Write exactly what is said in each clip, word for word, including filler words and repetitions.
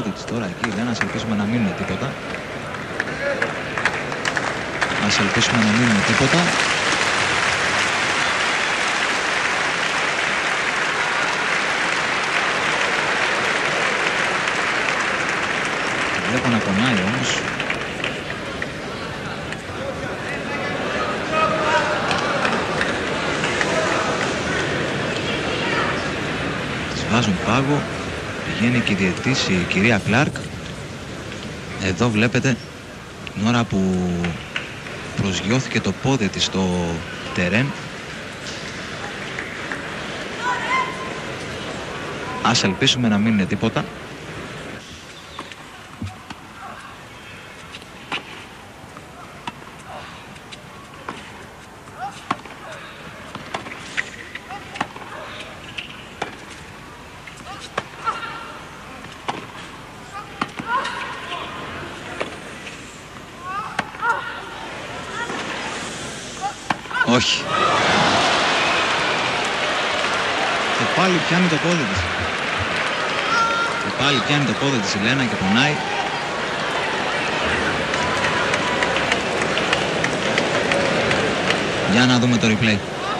πόδι της τώρα εκεί η Ελένα. Ας ελπίσουμε να μείνουν τίποτα. Ας ελπίσουμε να μείνουν τίποτα. Βλέπω να πονάει όμως. Τις βάζουν πάγο. Πηγαίνει και η διαιτητής η κυρία Κλάρκ. Εδώ βλέπετε την ώρα που προσγειώθηκε το πόδι της στο τερέν. Ας ελπίσουμε να μην είναι τίποτα. Όχι. Και πάλι πιάνει το πόδι της. Και πάλι πιάνει το πόδι της η Ελένα και πονάει. Για να δούμε το replay.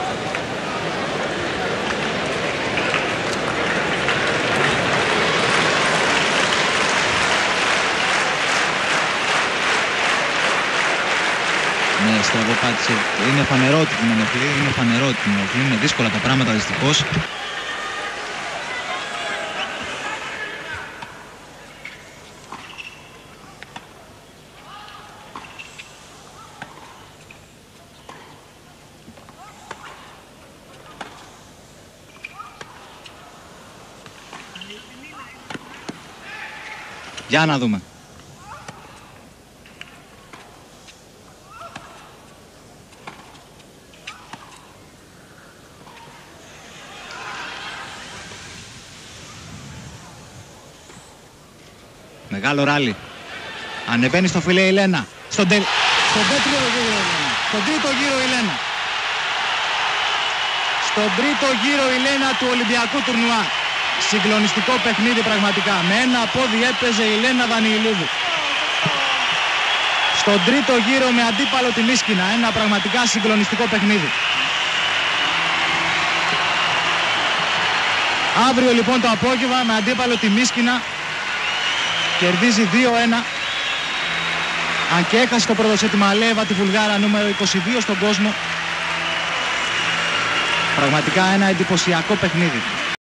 Ναι, στραβοπάτησε. Είναι φανερό ότι την ενοχλεί, είναι φανερό ότι την ενοχλεί. Είναι δύσκολα τα πράγματα δυστυχώς. Για να δούμε. Μεγάλο ράλι. Ανεβαίνει στο φιλέ η Ελένα. Στον, τε... Στον τρίτο γύρο η Ελένα. Στον τρίτο γύρο η Ελένα. Στον τρίτο γύρο η Ελένα του Ολυμπιακού τουρνουά. Συγκλονιστικό παιχνίδι πραγματικά. Με ένα πόδι έπαιζε η Ελeni Danilidou. Στον τρίτο γύρο με αντίπαλο τη Μίσκινα. Ένα πραγματικά συγκλονιστικό παιχνίδι. Αύριο λοιπόν το απόγευμα με αντίπαλο τη Μίσκινα. Κερδίζει δύο ένα. Αν και έχασε το πρώτο σετ η Μαλέβα, τη Βουλγάρα νούμερο είκοσι δύο στον κόσμο. Πραγματικά ένα εντυπωσιακό παιχνίδι.